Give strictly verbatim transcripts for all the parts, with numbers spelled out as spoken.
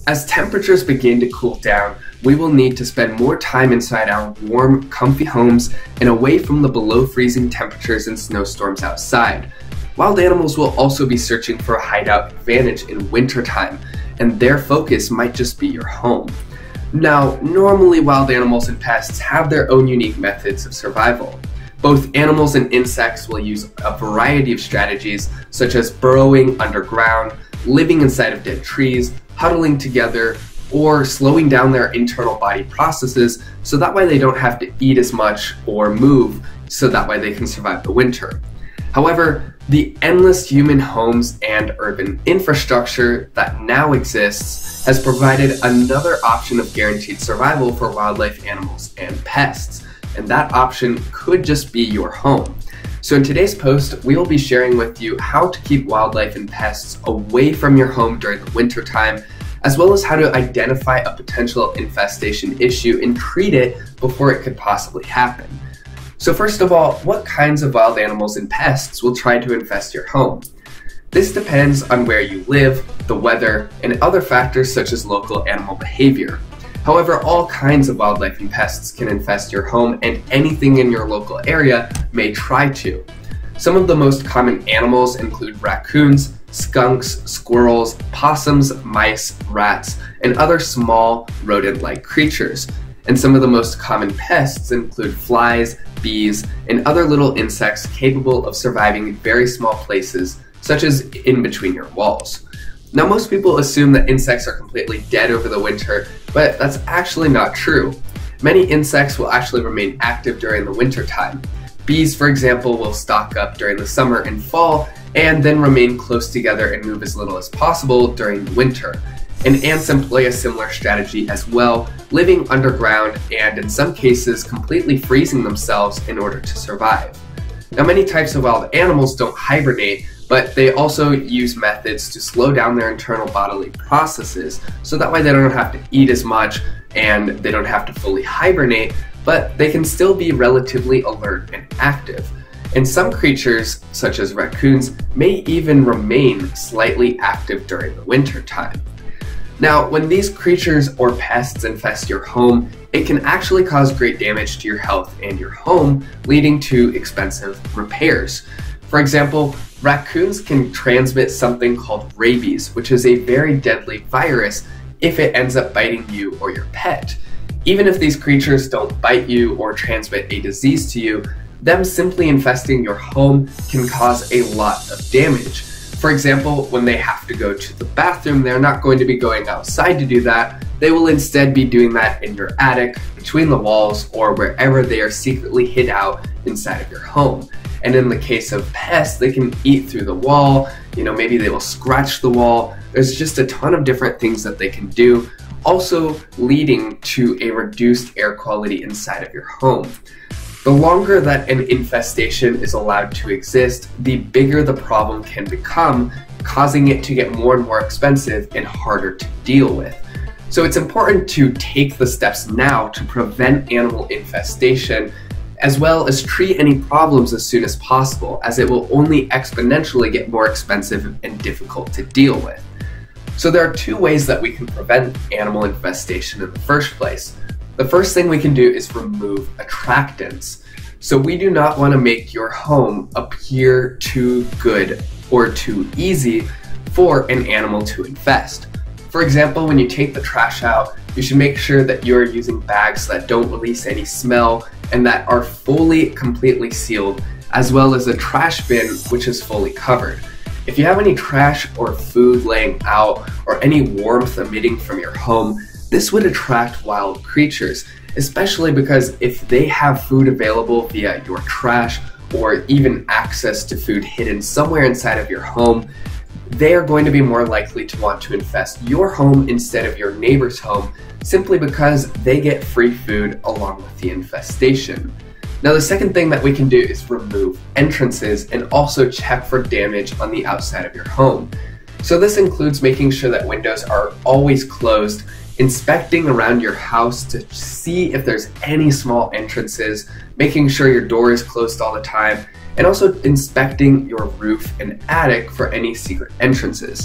As temperatures begin to cool down, we will need to spend more time inside our warm, comfy homes and away from the below freezing temperatures and snowstorms outside. Wild animals will also be searching for a hideout advantage in wintertime, and their focus might just be your home. Now, normally wild animals and pests have their own unique methods of survival. Both animals and insects will use a variety of strategies, such as burrowing underground, living inside of dead trees, huddling together, or slowing down their internal body processes so that way they don't have to eat as much or move so that way they can survive the winter. However, the endless human homes and urban infrastructure that now exists has provided another option of guaranteed survival for wildlife, animals, and pests, and that option could just be your home. So in today's post, we will be sharing with you how to keep wildlife and pests away from your home during the winter time, as well as how to identify a potential infestation issue and treat it before it could possibly happen. So first of all, what kinds of wild animals and pests will try to infest your home? This depends on where you live, the weather, and other factors such as local animal behavior. However, all kinds of wildlife and pests can infest your home, and anything in your local area may try to. Some of the most common animals include raccoons, skunks, squirrels, possums, mice, rats, and other small rodent-like creatures. And some of the most common pests include flies, bees, and other little insects capable of surviving in very small places, such as in between your walls. Now, most people assume that insects are completely dead over the winter, but that's actually not true. Many insects will actually remain active during the winter time. Bees, for example, will stock up during the summer and fall, and then remain close together and move as little as possible during the winter. And ants employ a similar strategy as well, living underground and in some cases completely freezing themselves in order to survive. Now, many types of wild animals don't hibernate, but they also use methods to slow down their internal bodily processes, so that way they don't have to eat as much and they don't have to fully hibernate, but they can still be relatively alert and active. And some creatures, such as raccoons, may even remain slightly active during the winter time. Now, when these creatures or pests infest your home, it can actually cause great damage to your health and your home, leading to expensive repairs. For example, raccoons can transmit something called rabies, which is a very deadly virus if it ends up biting you or your pet. Even if these creatures don't bite you or transmit a disease to you, them simply infesting your home can cause a lot of damage. For example, when they have to go to the bathroom, they're not going to be going outside to do that. They will instead be doing that in your attic, between the walls, or wherever they are secretly hid out inside of your home. And in the case of pests, they can eat through the wall, you know, maybe they will scratch the wall. There's just a ton of different things that they can do, also leading to a reduced air quality inside of your home. The longer that an infestation is allowed to exist, the bigger the problem can become, causing it to get more and more expensive and harder to deal with. So it's important to take the steps now to prevent animal infestation, as well as treat any problems as soon as possible, as it will only exponentially get more expensive and difficult to deal with. So there are two ways that we can prevent animal infestation in the first place. The first thing we can do is remove attractants. So we do not want to make your home appear too good or too easy for an animal to infest. For example, when you take the trash out, you should make sure that you're using bags that don't release any smell and that are fully, completely sealed, as well as a trash bin which is fully covered. If you have any trash or food laying out or any warmth emitting from your home, this would attract wild creatures, especially because if they have food available via your trash or even access to food hidden somewhere inside of your home, they are going to be more likely to want to infest your home instead of your neighbor's home, simply because they get free food along with the infestation. Now, the second thing that we can do is remove entrances and also check for damage on the outside of your home. So this includes making sure that windows are always closed, inspecting around your house to see if there's any small entrances, making sure your door is closed all the time, and also inspecting your roof and attic for any secret entrances.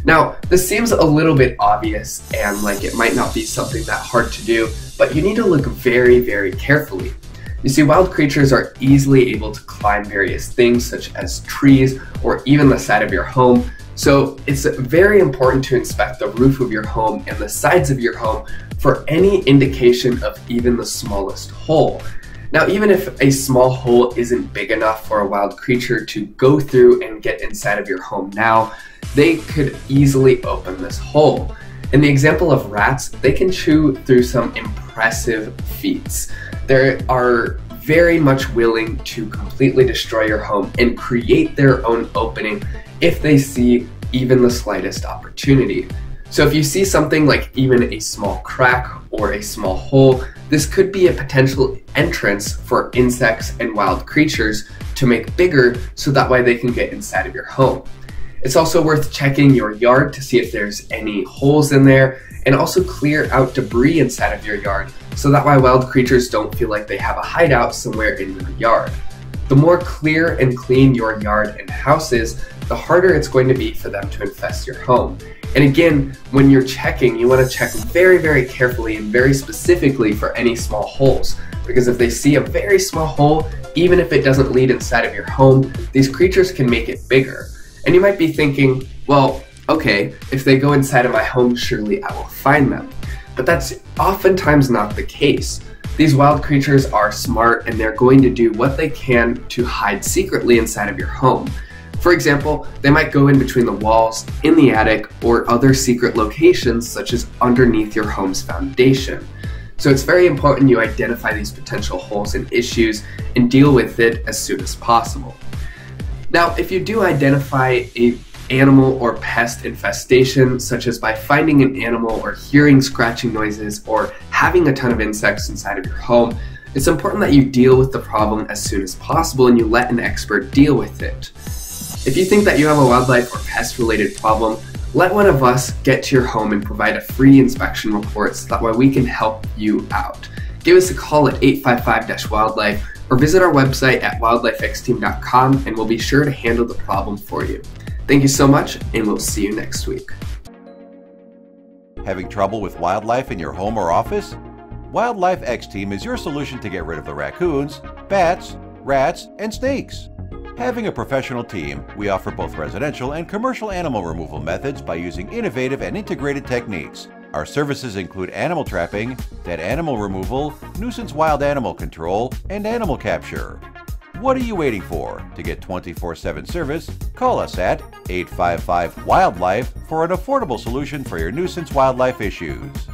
Now, this seems a little bit obvious and like it might not be something that hard to do, but you need to look very, very carefully. You see, wild creatures are easily able to climb various things such as trees or even the side of your home, so it's very important to inspect the roof of your home and the sides of your home for any indication of even the smallest hole. Now, even if a small hole isn't big enough for a wild creature to go through and get inside of your home now, they could easily open this hole. In the example of rats, they can chew through some impressive feats. They are very much willing to completely destroy your home and create their own opening if they see even the slightest opportunity. So if you see something like even a small crack or a small hole, this could be a potential entrance for insects and wild creatures to make bigger so that way they can get inside of your home. It's also worth checking your yard to see if there's any holes in there, and also clear out debris inside of your yard so that way wild creatures don't feel like they have a hideout somewhere in your yard. The more clear and clean your yard and house is, the harder it's going to be for them to infest your home. And again, when you're checking, you want to check very, very carefully and very specifically for any small holes, because if they see a very small hole, even if it doesn't lead inside of your home, these creatures can make it bigger. And you might be thinking, well, okay, if they go inside of my home, surely I will find them. But that's oftentimes not the case. These wild creatures are smart and they're going to do what they can to hide secretly inside of your home. For example, they might go in between the walls, in the attic, or other secret locations such as underneath your home's foundation. So it's very important you identify these potential holes and issues and deal with it as soon as possible. Now, if you do identify a animal or pest infestation, such as by finding an animal or hearing scratching noises or having a ton of insects inside of your home, it's important that you deal with the problem as soon as possible and you let an expert deal with it. If you think that you have a wildlife or pest related problem, let one of us get to your home and provide a free inspection report so that way we can help you out. Give us a call at eight five five wildlife or visit our website at wildlife x team dot com and we'll be sure to handle the problem for you. Thank you so much, and we'll see you next week. Having trouble with wildlife in your home or office? Wildlife X Team is your solution to get rid of the raccoons, bats, rats, and snakes. Having a professional team, we offer both residential and commercial animal removal methods by using innovative and integrated techniques. Our services include animal trapping, dead animal removal, nuisance wild animal control, and animal capture. What are you waiting for? To get twenty-four seven service, call us at eight five five wildlife for an affordable solution for your nuisance wildlife issues.